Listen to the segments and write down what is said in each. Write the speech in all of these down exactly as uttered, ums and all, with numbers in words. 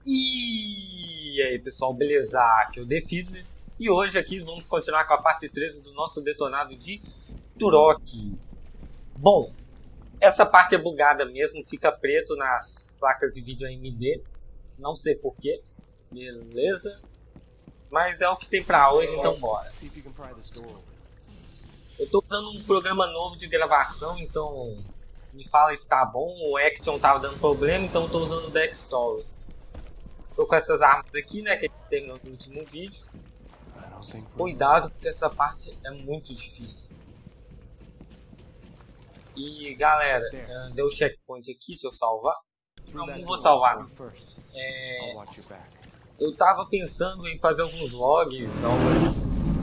E aí pessoal, beleza? Aqui é o Defidler e hoje aqui vamos continuar com a parte treze do nosso detonado de Turok. Bom, essa parte é bugada mesmo, fica preto nas placas de vídeo A M D, não sei porquê, beleza? Mas é o que tem pra hoje, então bora. Eu tô usando um programa novo de gravação, então me fala se tá bom. O Action tava dando problema, então eu tô usando o Dextory. Tô com essas armas aqui, né, que a gente terminou no último vídeo. Cuidado, porque essa parte é muito difícil. E galera, deu o checkpoint aqui, deixa eu salvar. Não, não vou salvar não. É, eu tava pensando em fazer alguns vlogs, alguns...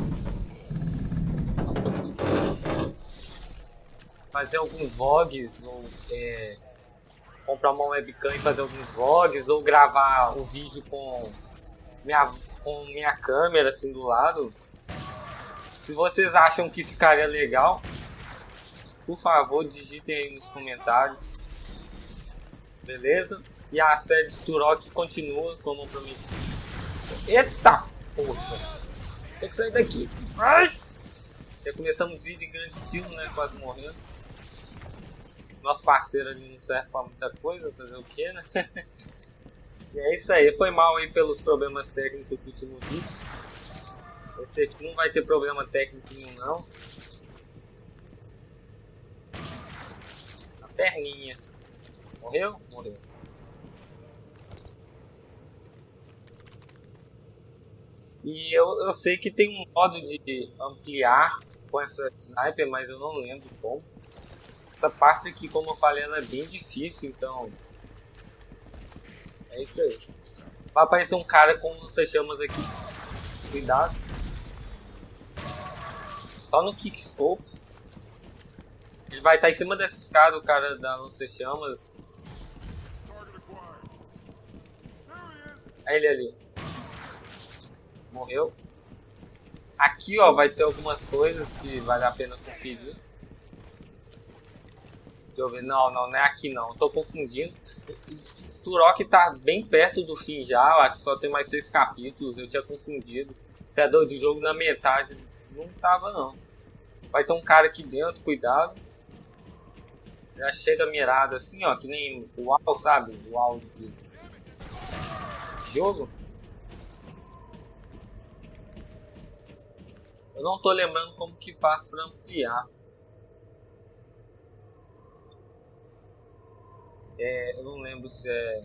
fazer alguns vlogs, ou é, comprar uma webcam e fazer alguns vlogs, ou gravar um vídeo com minha, com minha câmera assim do lado. Se vocês acham que ficaria legal, por favor digitem aí nos comentários, beleza? E a série Turok continua como prometido. Eita! Poxa! Tem que sair daqui! Ai! Já começamos o vídeo em grande estilo, né? Quase morrendo. Nosso parceiro ali não serve pra muita coisa, fazer o que, né? E é isso aí, foi mal aí pelos problemas técnicos do último vídeo. Esse aqui não vai ter problema técnico nenhum não. A perninha. Morreu? Morreu. E eu, eu sei que tem um modo de ampliar com essa sniper, mas eu não lembro como. Essa parte aqui, como eu falei, ela é bem difícil, então... é isso aí. Vai aparecer um cara com lança-chamas aqui. Cuidado. Só no kickscope. Ele vai estar em cima dessa escada, o cara da lança-chamas. É ele ali. Morreu. Aqui, ó, vai ter algumas coisas que vale a pena conferir. Deixa eu ver. Não, não, não é aqui não. Tô confundindo. Turok tá bem perto do fim já. Eu acho que só tem mais seis capítulos. Eu tinha confundido. Você é doido? O jogo na metade não tava não. Vai ter um cara aqui dentro, cuidado. Já chega mirado assim, ó. Que nem o UAU, sabe? O UAU de jogo. Eu não tô lembrando como que faz pra ampliar. É, eu não lembro se é...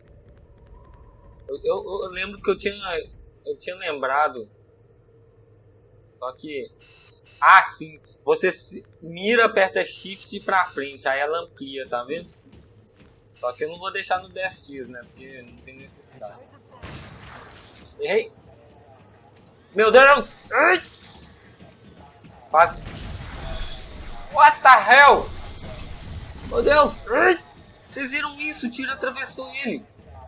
Eu, eu, eu lembro que eu tinha, eu tinha lembrado. Só que... ah, sim. Você mira, aperta Shift pra frente. Aí ela amplia, tá vendo? Só que eu não vou deixar no dez x, né? Porque não tem necessidade. Errei. Meu Deus! Ai! Quase. What the hell? Meu Deus! Ai! Vocês viram isso? O tiro atravessou ele.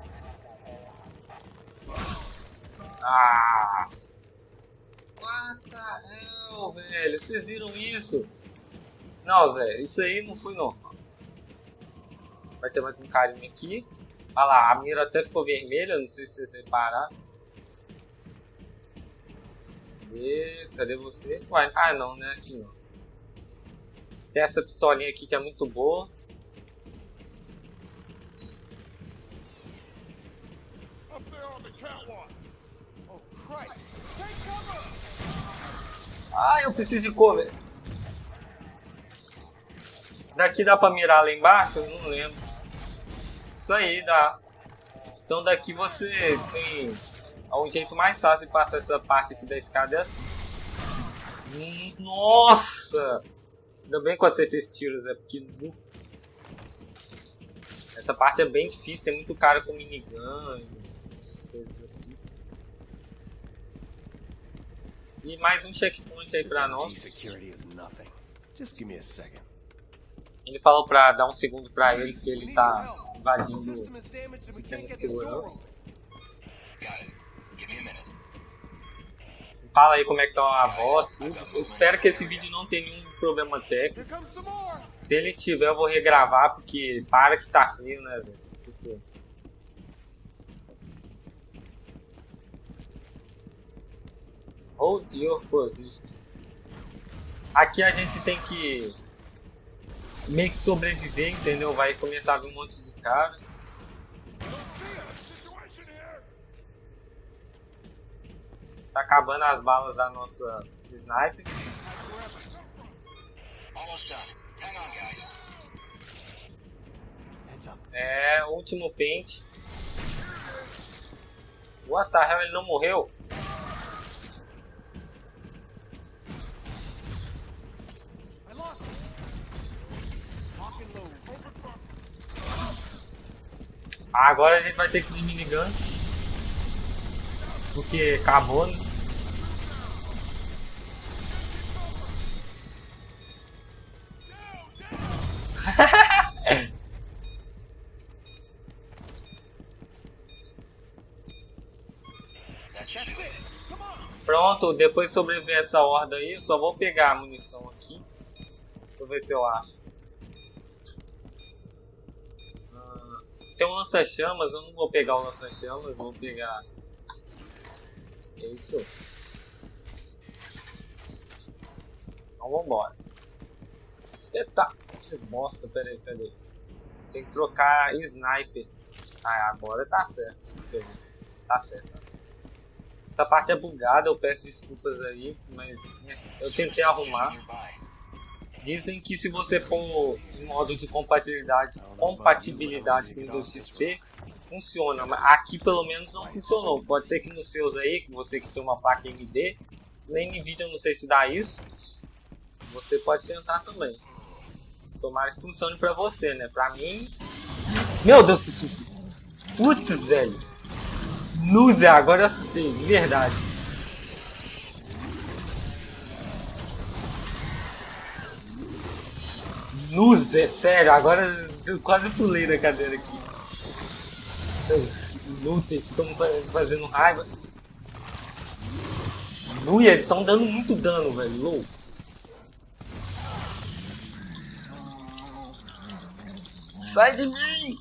Ah! What the hell, velho? Vocês viram isso? Não, Zé, isso aí não foi normal. Vai ter mais um carinha aqui. Olha lá, a mira até ficou vermelha, não sei se vocês repararam. E cadê você? Uai, ah não, né? Aqui não. Tem essa pistolinha aqui que é muito boa. Ah, eu preciso de cover. Daqui dá pra mirar lá embaixo? Eu não lembro. Isso aí, dá. Então daqui você tem... um jeito mais fácil de passar essa parte aqui da escada é assim. Nossa! Ainda bem que eu acertei esses tiros, é porque... essa parte é bem difícil, tem muito cara com minigun, essas coisas assim. E mais um checkpoint aí pra nós. Ele falou pra dar um segundo pra ele, que ele tá invadindo o sistema de segurança. Fala aí como é que tá a voz, tudo. Eu espero que esse vídeo não tenha nenhum problema técnico. Se ele tiver, eu vou regravar, porque para que tá frio, né, velho? Hold your position. Aqui a gente tem que meio que sobreviver, entendeu? Vai começar a vir um monte de cara. Tá acabando as balas da nossa sniper. É, último pente. What the hell, ele não morreu? Agora a gente vai ter que ir de minigun. Porque acabou, né? Pronto, depois de sobreviver essa horda aí, eu só vou pegar a munição aqui. Deixa eu ver se eu acho. Ah, tem um lança-chamas, eu não vou pegar o lança-chamas, vou pegar... É isso. Então vambora. Eita, desbosta, peraí, peraí. Tem que trocar sniper. Ah, agora tá certo. Tá certo. Essa parte é bugada, eu peço desculpas aí, mas eu tentei arrumar. Dizem que se você pôr em modo de compatibilidade, compatibilidade com Windows X P, funciona, mas aqui pelo menos não funcionou. Pode ser que nos seus aí, que você que tem uma placa A M D, nem Nvidia, eu não sei se dá isso, você pode tentar também. Tomara que funcione pra você, né? Pra mim... Meu Deus, que susto! Putz, velho! Luz, agora eu assustei, de verdade. Luz, é sério, agora eu quase pulei da cadeira aqui. Os inúteis estão fazendo raiva. Luia, eles estão dando muito dano, velho. Louco. Sai de mim!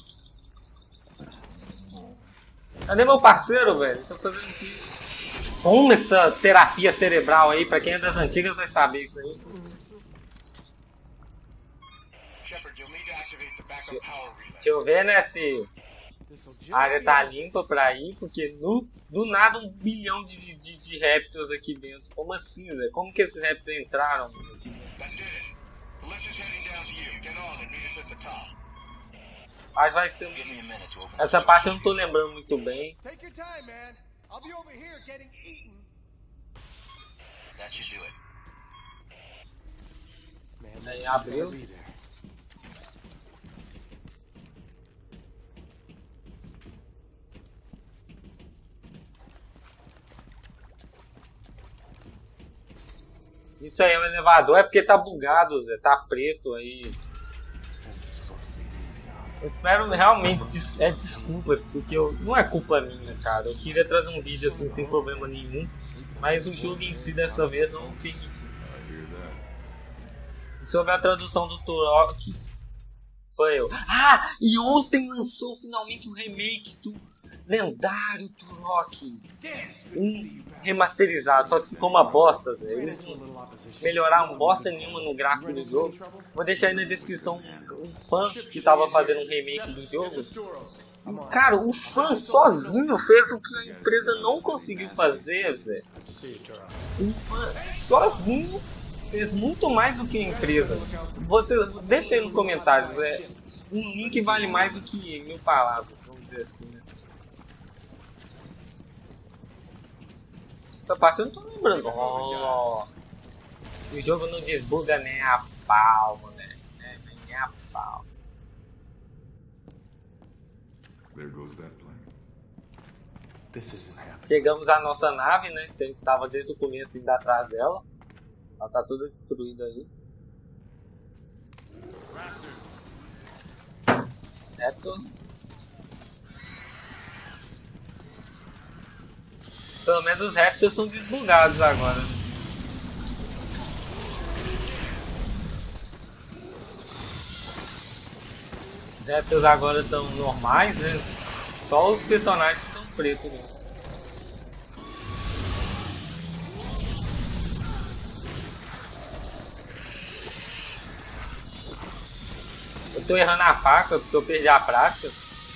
Cadê meu parceiro, velho? Tô fazendo aqui. Como essa terapia cerebral aí, pra quem é das antigas vai saber isso aí. Deixa, deixa eu ver, né, se a área tá limpa pra ir, porque no, do nada um bilhão de, de, de répteis aqui dentro. Como assim, Zé? Como que esses répteis entraram aqui dentro? Mas vai ser... Essa parte eu não tô lembrando muito bem. Aí abriu. Isso aí é um elevador, é porque tá bugado, Zé. Tá preto aí. Eu espero realmente, é desculpas, porque eu, não é culpa minha, cara. Eu queria trazer um vídeo assim sem problema nenhum, mas o jogo em si dessa vez não permitiu. E sobre a tradução do Turok, foi eu. Ah, e ontem lançou finalmente o remake do lendário Turok. Um remasterizado, só que ficou uma bosta, Zé. Eles não melhoraram bosta nenhuma no gráfico do jogo. Vou deixar aí na descrição um fã que tava fazendo um remake do jogo. E, cara, o fã sozinho fez o que a empresa não conseguiu fazer, Zé. O fã sozinho fez muito mais do que a empresa. Você deixa aí nos comentários, Zé. Um link vale mais do que mil palavras, vamos dizer assim, né? Essa parte eu não tô lembrando. Oh, o jogo não desbuga nem a pau, né? Nem a pau. Chegamos à nossa nave, né? Que a gente estava desde o começo indo atrás dela. Ela tá toda destruída aí. Raptors. Pelo menos os Raptors são desbugados agora. Os Raptors agora estão normais, né? Só os personagens que estão pretos, né? tô errando a faca porque eu perdi a prática.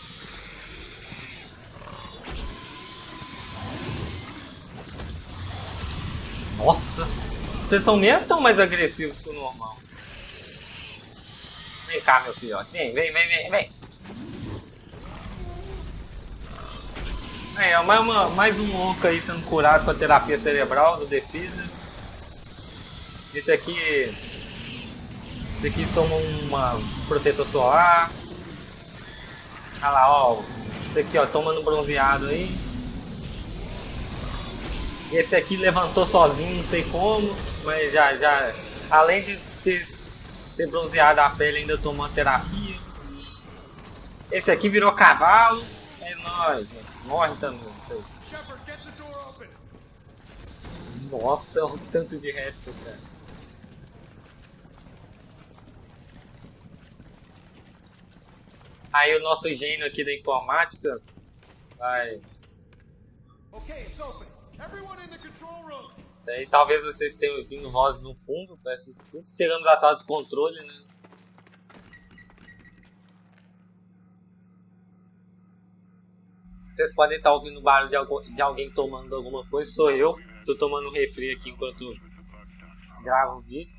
Nossa! Vocês são mesmo tão mais agressivos que o normal. Vem cá, meu filhote. Vem, vem, vem, vem, vem. É, mais, uma, mais um orco aí sendo curado com a terapia cerebral do Defisa. Esse aqui... Esse aqui toma uma protetor solar. Olha lá, ó. Esse aqui, ó, tomando bronzeado aí. Esse aqui levantou sozinho, não sei como. Mas já, já... Além de ter, ter bronzeado a pele, ainda tomou terapia. Esse aqui virou cavalo. É nóis, né? Morre também, isso aí. Nossa, o tanto de resto, cara. Aí o nosso gênio aqui da informática vai... Isso aí, talvez vocês tenham ouvindo vozes no fundo. Chegamos à sala de controle, né? Vocês podem estar ouvindo o barulho de, algu de alguém tomando alguma coisa. Sou eu. Estou tomando um refri aqui enquanto gravo o vídeo.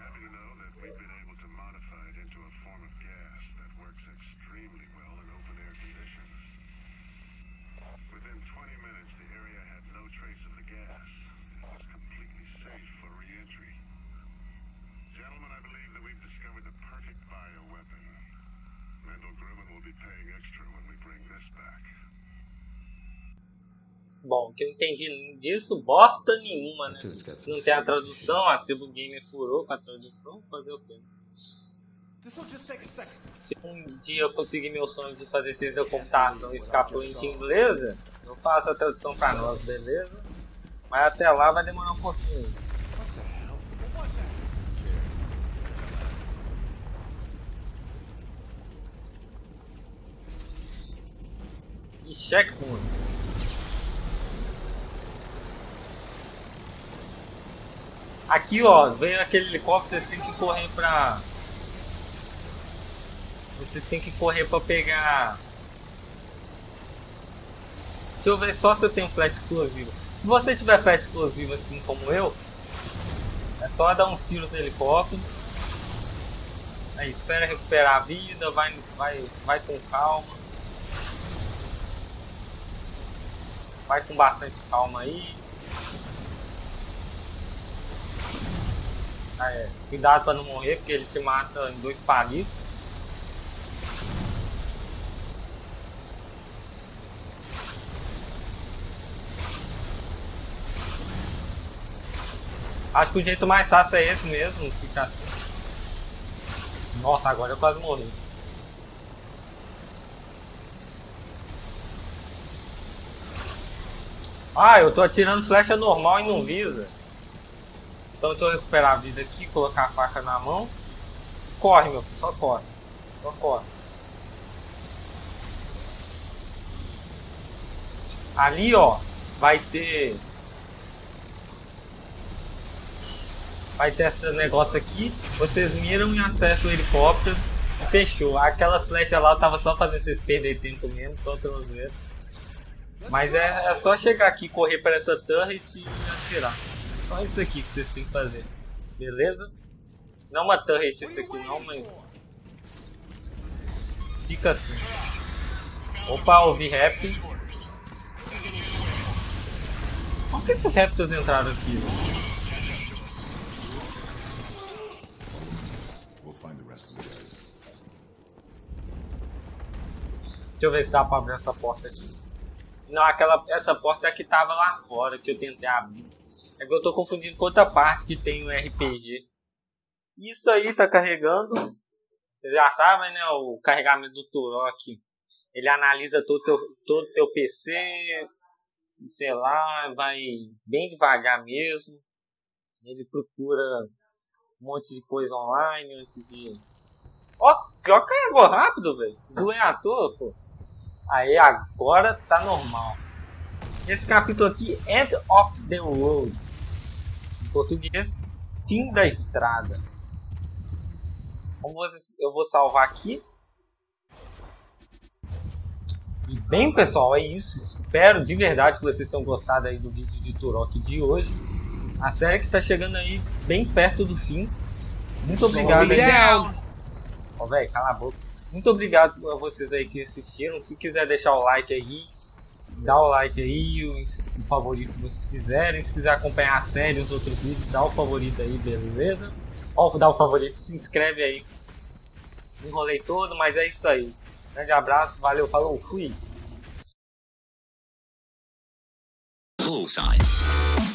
Bom, o que eu entendi disso, bosta nenhuma, né? Não tem a tradução, a Tribo Gamer furou com a tradução, fazer o quê? Se um dia eu conseguir meu sonho de fazer ciência da computação e ficar fluente em inglês, eu faço a tradução pra nós, beleza? Mas até lá vai demorar um pouquinho. E checkpoint. Aqui, ó, veio aquele helicóptero, vocês têm que correr pra... Vocês têm que correr pra pegar... Deixa eu ver só se eu tenho flash explosivo. Se você tiver flash explosivo assim como eu, é só dar uns tiros no helicóptero. Aí espera recuperar a vida, vai, vai, vai com calma. Vai com bastante calma aí. Ah, é. Cuidado para não morrer, porque ele te mata em dois palitos. Acho que o jeito mais fácil é esse mesmo, ficar assim. Nossa, agora eu quase morri. Ah, eu tô atirando flecha normal e não visa. Então eu tô recuperar a vida aqui, colocar a faca na mão. Corre, meu filho, só corre. Só corre. Ali, ó, vai ter... Vai ter esse negócio aqui. Vocês miram e acertam o helicóptero. E fechou. Aquela flecha lá eu tava só fazendo vocês perderem tempo mesmo, só pelos medos. Mas é, é só chegar aqui, correr para essa turret e atirar. Só isso aqui que vocês têm que fazer, beleza? Não uma turret isso aqui não, mas... Fica assim. Opa, ouvi rap. Por que esses raptors entraram aqui? Deixa eu ver se dá pra abrir essa porta aqui. Não, aquela, essa porta é a que tava lá fora, que eu tentei abrir. É que eu tô confundindo com outra parte que tem o R P G. Isso aí tá carregando. Vocês já sabem, né? O carregamento do Turok. Ele analisa todo teu, todo teu P C. Sei lá, vai bem devagar mesmo. Ele procura um monte de coisa online antes de... Ó, ó, carregou rápido, velho. Zoei à toa, pô. Aí, agora tá normal. Esse capítulo aqui, End of the Road. Em português, fim da estrada. Como vocês, eu vou salvar aqui. E bem, pessoal, é isso. Espero de verdade que vocês tenham gostado aí do vídeo de Turok de hoje. A série que tá chegando aí bem perto do fim. Muito obrigado aí. Ó, velho, cala a boca. Muito obrigado a vocês aí que assistiram. Se quiser deixar o like aí, dá o like aí, o, o favorito se vocês quiserem. Se quiser acompanhar a série e os outros vídeos, dá o favorito aí, beleza? Ó, dá o favorito, se inscreve aí. Enrolei todo, mas é isso aí. Grande abraço, valeu, falou, fui! Bullseye.